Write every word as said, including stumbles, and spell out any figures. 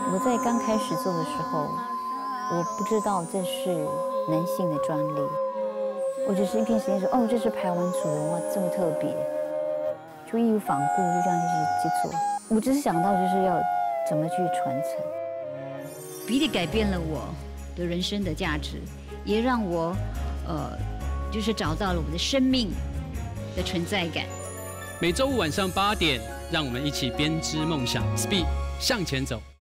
我在刚开始做的时候，我不知道这是男性的专利，我只是一片时间说，哦，这是排湾族的，哇，这么特别，就义无反顾就这样去去做。我只是想到就是要怎么去传承。 比利改变了我的人生的价值，也让我呃，就是找到了我的生命的存在感。 每周五晚上八点，让我们一起编织梦想 ，Speed 向前走。